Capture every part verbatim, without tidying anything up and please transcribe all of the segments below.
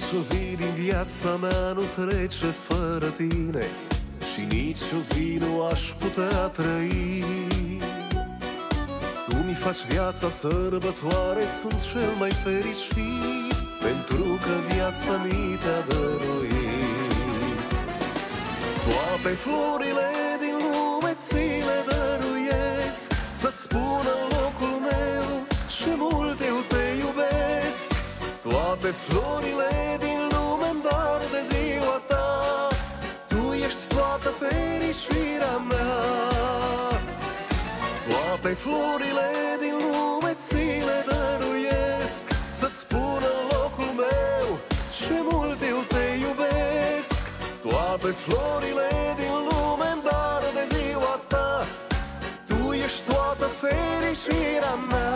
Nici o zi din viața mea nu trece fără tine și nici o zi nu aș putea trăi. Tu mi faci viața sărbătoare, sunt cel mai fericit, pentru că viața mi te-a dăruit. Toate florile din lume ți le dăruiesc, să-ți spun în locul meu ce mult eu te iubesc. Toate florile din lume-n dar de ziua ta, tu ești toată fericirea mea. Toate florile din lume ți le dăruiesc, să-ți spun în locul meu ce mult eu te iubesc. Toate florile din lume-n dar de ziua ta, tu ești toată fericirea mea.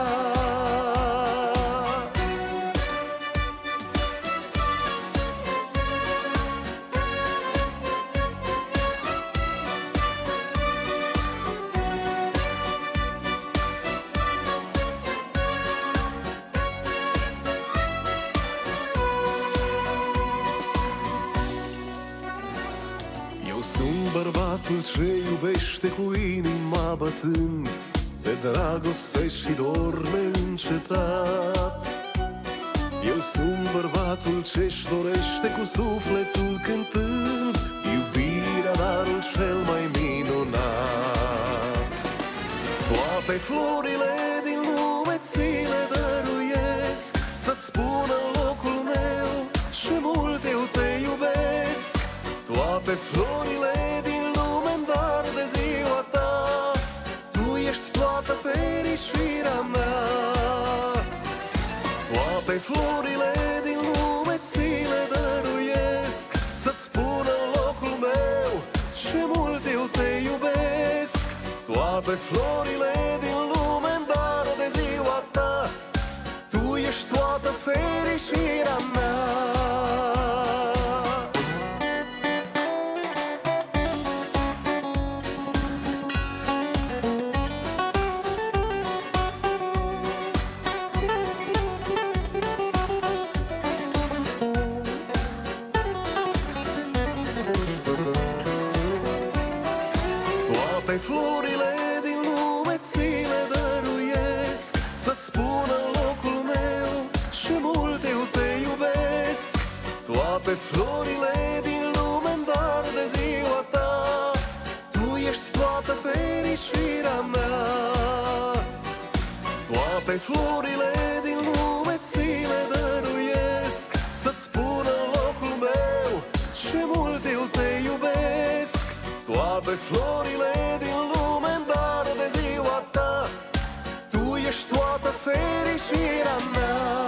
Sunt bărbatul ce iubește cu inima bătând, de dragoste și dor neîncetat. Eu sunt bărbatul ce-și dorește cu sufletul cântând, iubirea darul cel mai minunat. Toate florile din lume ți le dăruiesc, să-ți spun în locul meu ce mult eu te iubesc. Toate florile din lume-n dar de ziua ta, tu ești toată fericirea mea. Toate florile din lume ți le dăruiesc, să-ți spun în locul meu ce mult eu te iubesc. Toate florile din lume-n dar de ziua ta, tu ești toată fericirea mea. Toate florile din lume ți le dăruiesc, să-ți spun în locul meu ce mult eu te iubesc. Toate florile din lume-n dar de ziua ta, tu ești toată fericirea mea. Toate florile din lume ți le dăruiesc, să-ți spun în locul meu ce mult eu te iubesc. Toate florile din lume-n dar de ziua ta, tu ești toată fericirea mea.